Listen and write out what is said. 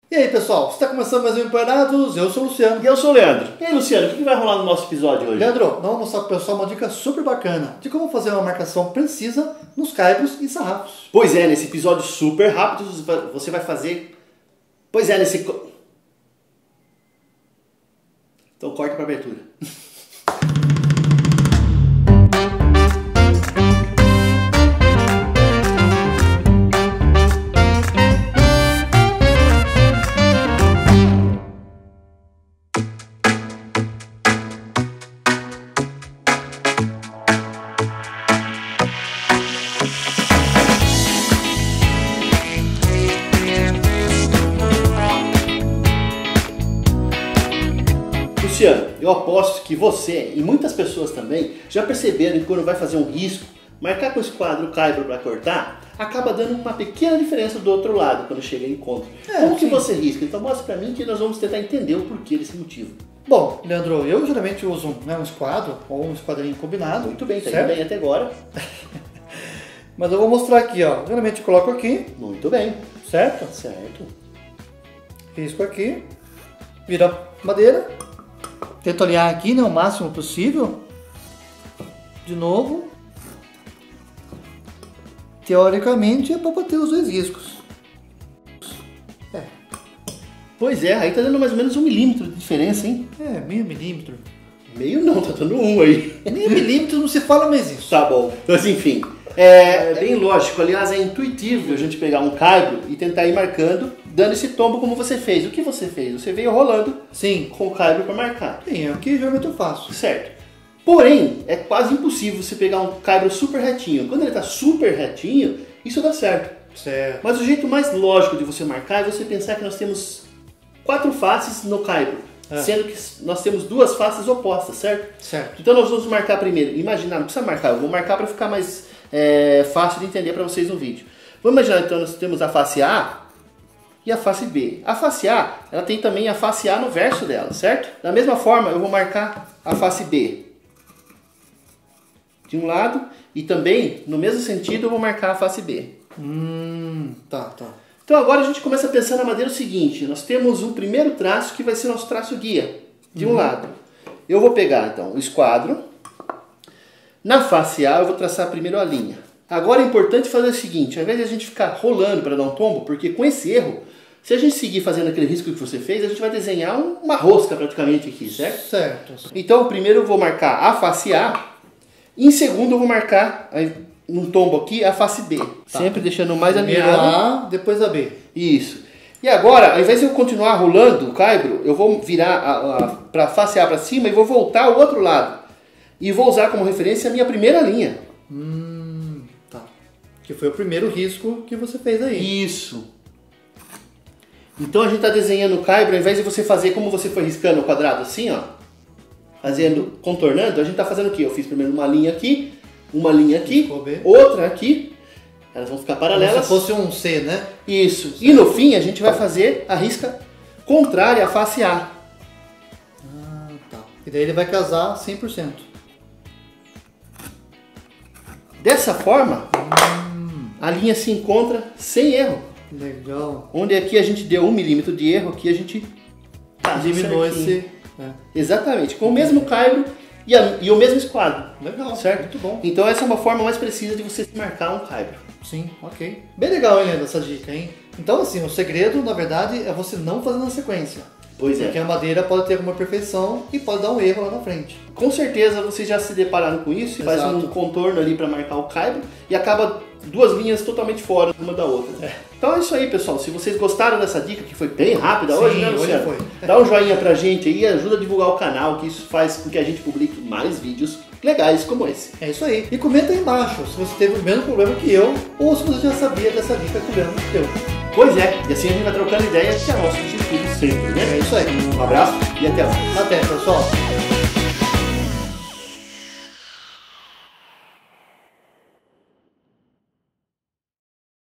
E aí pessoal, está começando mais um Empoeirados, eu sou o Luciano. E eu sou o Leandro. E aí Luciano, o que vai rolar no nosso episódio hoje? Leandro, nós vamos mostrar para o pessoal uma dica super bacana de como fazer uma marcação precisa nos caibros e sarrafos. Pois é, nesse episódio super rápido você vai fazer... Pois é, nesse... Então corta para abertura. Luciano, eu aposto que você e muitas pessoas também já perceberam que quando vai fazer um risco, marcar com esse quadro caibro para cortar, acaba dando uma pequena diferença do outro lado quando chega em encontro. Como que você risca? Então mostra para mim que nós vamos tentar entender o porquê desse motivo. Bom, Leandro, eu geralmente uso um esquadro ou um esquadrinho combinado. Muito bem, tá indo bem até agora. Mas eu vou mostrar aqui, ó. Geralmente eu coloco aqui. Muito bem. Certo? Certo. Risco aqui. Vira madeira. Tento alinhar aqui, né, o máximo possível. De novo. Teoricamente é para bater os dois riscos. Pois é, aí tá dando mais ou menos 1 milímetro de diferença, hein? É, meio milímetro. Meio não, tá dando 1 aí. Meio milímetro não se fala mais isso. Tá bom. Mas enfim, é bem lógico. Aliás, é intuitivo a gente pegar um caibro e tentar ir marcando, dando esse tombo como você fez. O que você fez? Você veio rolando Sim. com o caibro para marcar. Sim, é o que geralmente eu faço. Certo. Porém, é quase impossível você pegar um caibro super retinho. Quando ele tá super retinho, isso dá certo. Certo. Mas o jeito mais lógico de você marcar é você pensar que nós temos 4 faces no caibro. Sendo que nós temos 2 faces opostas, certo? Certo. Então nós vamos marcar primeiro. Imagina, não precisa marcar, eu vou marcar para ficar mais fácil de entender para vocês no vídeo. Vamos imaginar então nós temos a face A e a face B. A face A, ela tem também a face A no verso dela, certo? Da mesma forma, eu vou marcar a face B de um lado e também, no mesmo sentido, eu vou marcar a face B. Tá. Então agora a gente começa a pensar na madeira o seguinte, nós temos um primeiro traço que vai ser nosso traço guia, de um lado. Eu vou pegar então o esquadro, na face A eu vou traçar primeiro a linha. Agora é importante fazer o seguinte, ao invés de a gente ficar rolando para dar um tombo, porque com esse erro, se a gente seguir fazendo aquele risco que você fez, a gente vai desenhar uma rosca praticamente aqui, certo? Certo. Então primeiro eu vou marcar a face A, e em segundo eu vou marcar... num tombo aqui, a face B. Tá. Sempre deixando mais alinhado. A, depois a B. Isso. E agora, ao invés de eu continuar rolando o caibro, eu vou virar para a face A para cima e vou voltar ao outro lado. E vou usar como referência a minha primeira linha. Tá. Que foi o primeiro risco que você fez aí. Isso. Então a gente está desenhando o caibro, ao invés de você fazer como você foi riscando o quadrado assim, ó. Fazendo, contornando, a gente está fazendo o quê? Eu fiz primeiro uma linha aqui. Uma linha aqui, outra aqui, elas vão ficar paralelas. Como se fosse um C, né? Isso. E no fim a gente vai fazer a risca contrária à face A. Tá. E daí ele vai casar 100%. Dessa forma, a linha se encontra sem erro. Legal. Onde aqui a gente deu 1 milímetro de erro, aqui a gente diminui esse... Exatamente, com o mesmo caibro e o mesmo esquadro. Legal, certo? Muito bom. Então essa é uma forma mais precisa de você marcar um caibro. Sim, ok. Bem legal, hein, essa dica, hein? Então, assim, o segredo, na verdade, é você não fazer na sequência. Pois é. Porque a madeira pode ter alguma perfeição e pode dar um erro lá na frente. Com certeza vocês já se depararam com isso, faz um contorno ali para marcar o caibro e acaba 2 linhas totalmente fora uma da outra. Então é isso aí, pessoal. Se vocês gostaram dessa dica, que foi bem rápida hoje, né, Luciano? Hoje foi. Dá um joinha pra gente aí, ajuda a divulgar o canal, que isso faz com que a gente publique mais vídeos legais como esse. É isso aí. E comenta aí embaixo se você teve o mesmo problema que eu ou se você já sabia dessa dica que o Leandro deu. Pois é, e assim a gente vai trocando ideias, que é nosso objetivo sempre, né? É isso aí. Um abraço e até lá. Até, pessoal.